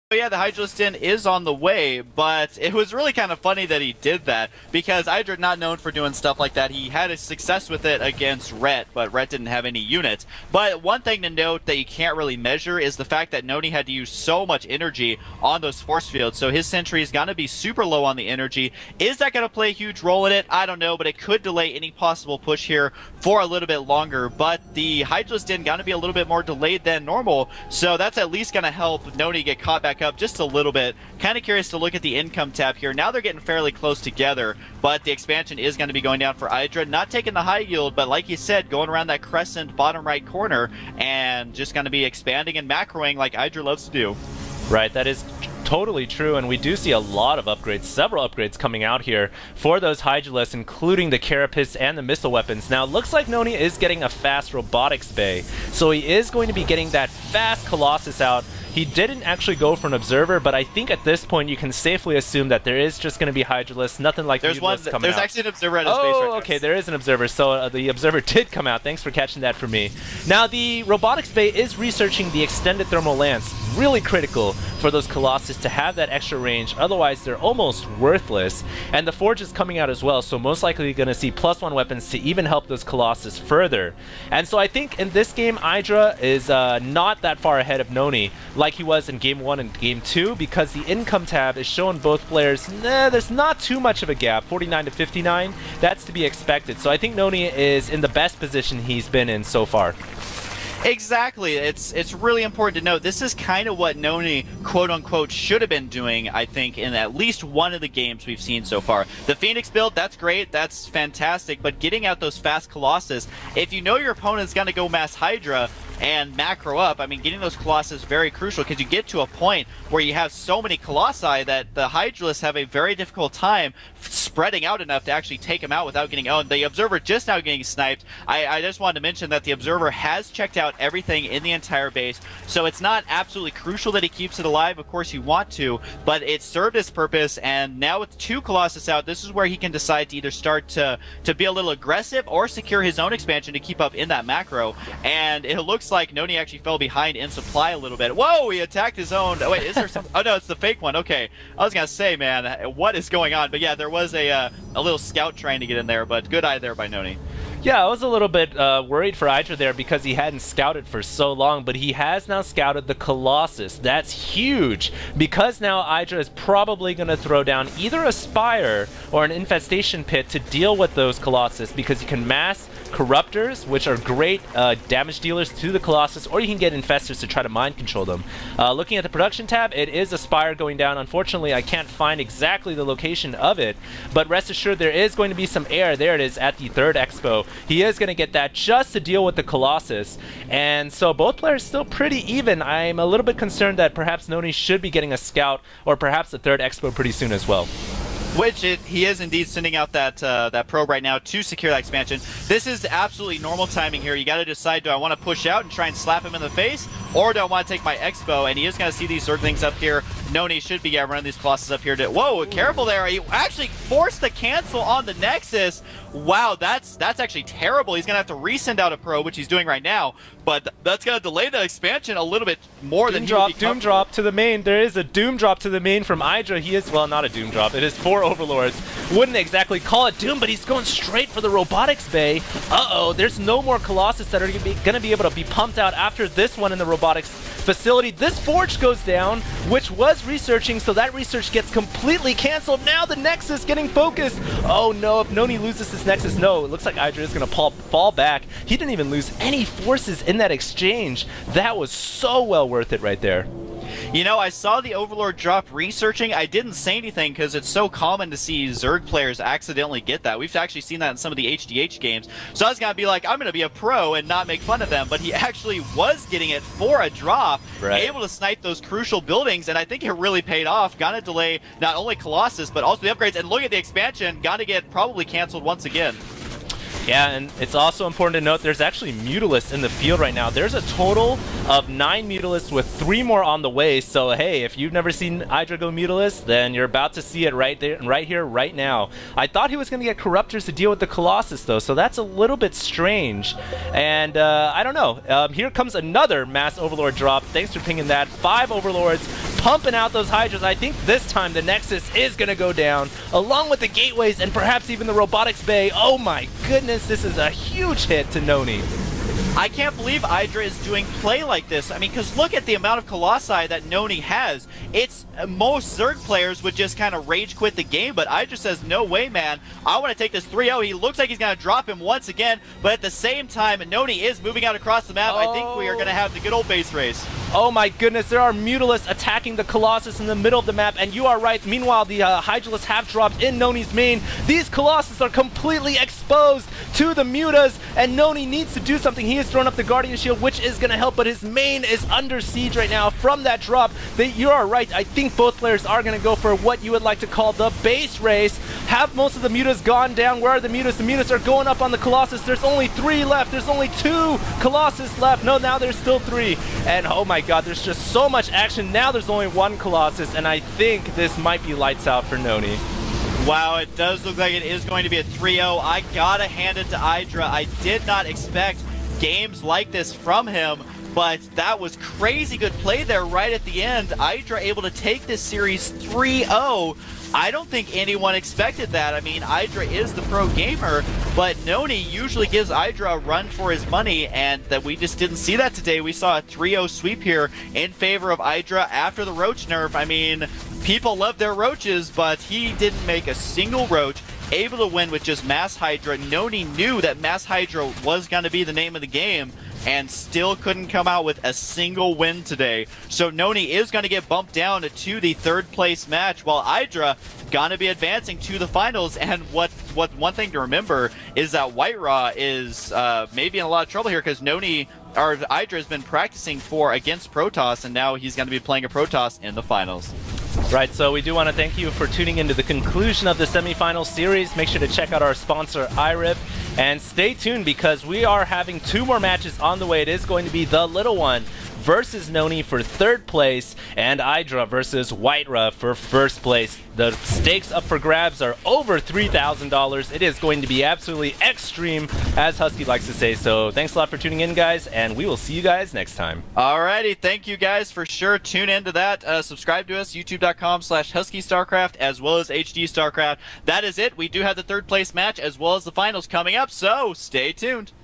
Yeah, the Hydraliston is on the way, but it was really kind of funny that he did that because Hydra not known for doing stuff like that. He had a success with it against Rhett, but Rhett didn't have any units. But one thing to note that you can't really measure is the fact that Noni had to use so much energy on those force fields, so his sentry is going to be super low on the energy. Is that going to play a huge role in it? I don't know, but it could delay any possible push here for a little bit longer. But the Hydraliston going to be a little bit more delayed than normal, so that's at least going to help Noni get caught back up just a little bit. Kind of curious to look at the income tab here. Now they're getting fairly close together, but the expansion is going to be going down for Hydra. Not taking the high yield, but like you said, going around that crescent bottom right corner and just going to be expanding and macroing like Hydra loves to do. Right, that is totally true, and we do see a lot of upgrades, several upgrades coming out here for those Hydralisks, including the Carapace and the missile weapons. Now, it looks like Noni is getting a fast robotics bay, so he is going to be getting that fast Colossus out. He didn't actually go for an observer, but I think at this point you can safely assume that there is just going to be Hydralisks, nothing like There's coming out. There's actually an observer at his base right now. Okay, there is an observer, so the observer did come out. Thanks for catching that for me. Now, the robotics bay is researching the extended thermal lance. Really critical for those Colossus to have that extra range, otherwise they're almost worthless. And the Forge is coming out as well, so most likely you're going to see +1 weapons to even help those Colossus further. And so I think in this game, Hydra is not that far ahead of Noni, like he was in Game 1 and Game 2, because the income tab is showing both players, there's not too much of a gap, 49 to 59, that's to be expected. So I think Noni is in the best position he's been in so far. Exactly. It's really important to note this is kind of what Noni quote-unquote should have been doing, I think, in at least one of the games we've seen so far. The Phoenix build, that's great, that's fantastic, but getting out those fast Colossus, if you know your opponent's going to go mass Hydra and macro up, I mean, getting those Colossus is very crucial because you get to a point where you have so many Colossi that the Hydralisks have a very difficult time spreading out enough to actually take them out without getting owned. The Observer just now getting sniped. I just wanted to mention that the Observer has checked out everything in the entire base, so it's not absolutely crucial that he keeps it alive. Of course you want to, but it served its purpose, and now with 2 Colossus out, this is where he can decide to either start to be a little aggressive or secure his own expansion to keep up in that macro. And it looks like Noni actually fell behind in supply a little bit. Whoa, he attacked his own. Oh, wait, is there some? Oh no, it's the fake one. Okay, I was gonna say, man, what is going on? But yeah, there was a little scout trying to get in there, but good eye there by Noni. Yeah, I was a little bit worried for Hydra there because he hadn't scouted for so long, but he has now scouted the Colossus. That's huge, because now Hydra is probably going to throw down either a Spire or an Infestation Pit to deal with those Colossus, because you can mass Corruptors, which are great damage dealers to the Colossus, or you can get Infestors to try to mind control them. Looking at the production tab, it is a Spire going down. Unfortunately, I can't find exactly the location of it, but rest assured there is going to be some air. There it is at the 3rd Expo. He is going to get that just to deal with the Colossus, and so both players still pretty even. I'm a little bit concerned that perhaps Noni should be getting a scout, or perhaps the 3rd Expo pretty soon as well. Which he is indeed sending out that probe right now to secure that expansion. This is absolutely normal timing here. You got to decide, do I want to push out and try and slap him in the face, or do I want to take my Expo? And he is going to see these Zerglings up here. Noni should be running these Colossus up here. Whoa, careful there. He actually forced the cancel on the Nexus. Wow, that's actually terrible. He's going to have to resend out a probe, which he's doing right now, but that's going to delay the expansion a little bit more than Doom drop to the main. There is a Doom drop to the main from Hydra. He is, well, not a Doom drop. It is 4 Overlords. Wouldn't exactly call it Doom, but he's going straight for the robotics bay. Uh-oh, there's no more Colossus that are going to be able to be pumped out after this one in the robotics facility. This Forge goes down, which was researching, so that research gets completely canceled. Now the Nexus getting focused. Oh no, if Noni loses this Nexus, no, it looks like Hydra is going to fall back. He didn't even lose any forces in that exchange. That was so well worth it right there. You know, I saw the Overlord drop researching. I didn't say anything because it's so common to see Zerg players accidentally get that. We've actually seen that in some of the HDH games. So I was going to be like, I'm going to be a pro and not make fun of them. But he actually was getting it for a drop, able to snipe those crucial buildings, and I think it really paid off. Gonna delay not only Colossus, but also the upgrades. And look at the expansion. Gonna get probably canceled once again. Yeah, and it's also important to note there's actually Mutalisks in the field right now. There's a total of 9 Mutalisks with 3 more on the way. So hey, if you've never seen Hydra go Mutalisk, then you're about to see it right there, right here, right now. I thought he was going to get Corruptors to deal with the Colossus though, so that's a little bit strange. And I don't know. Here comes another Mass Overlord drop. Thanks for pinging that. 5 Overlords, pumping out those Hydras. I think this time the Nexus is going to go down, along with the Gateways and perhaps even the Robotics Bay. Oh my goodness, this is a huge hit to Noni. I can't believe Hydra is doing play like this. I mean, because look at the amount of Colossi that Noni has. It's most Zerg players would just kind of rage quit the game, but Hydra says, no way, man. I want to take this 3-0. He looks like he's going to drop him once again, but at the same time, Noni is moving out across the map. I think we are going to have the good old base race. Oh my goodness, there are Mutalisks attacking the Colossus in the middle of the map, and you are right. Meanwhile, the Hydralisks have dropped in Noni's main. These Colossus are completely exposed to the Mutas, and Noni needs to do something. He has thrown up the Guardian Shield, which is going to help, but his main is under siege right now from that drop. You are right. I think both players are going to go for what you would like to call the base race. Have most of the Mutas gone down? Where are the Mutas? The Mutas are going up on the Colossus. There's only 3 left. There's only 2 Colossus left. No, now there's still 3. And oh my god, there's just so much action. Now there's only 1 Colossus, and I think this might be lights out for Noni. Wow, it does look like it is going to be a 3-0. I gotta hand it to Hydra. I did not expect games like this from him, but that was crazy good play there right at the end. Hydra able to take this series 3-0. I don't think anyone expected that. I mean, Hydra is the pro gamer, but Noni usually gives Hydra a run for his money, and that we just didn't see that today. We saw a 3-0 sweep here in favor of Hydra after the Roach nerf. I mean, people love their Roaches, but he didn't make a single Roach. Able to win with just Mass Hydra. Noni knew that Mass Hydra was going to be the name of the game, and still couldn't come out with a single win today. So Noni is going to get bumped down to the 3rd place match, while Hydra going to be advancing to the finals. And what one thing to remember is that White Raw is maybe in a lot of trouble here, because Hydra has been practicing against Protoss, and now he's going to be playing a Protoss in the finals. Right, so we do want to thank you for tuning into the conclusion of the semifinal series. Make sure to check out our sponsor, iRip, and stay tuned because we are having 2 more matches on the way. It is going to be the Little One versus Noni for 3rd place, and Hydra versus Whitera for 1st place. The stakes up for grabs are over $3,000. It is going to be absolutely extreme, as Husky likes to say. So thanks a lot for tuning in, guys, and we will see you guys next time. Alrighty, thank you guys for sure. Tune into that. Subscribe to us, youtube.com/HuskyStarcraft, as well as HD Starcraft. That is it. We do have the 3rd place match as well as the finals coming up, so stay tuned.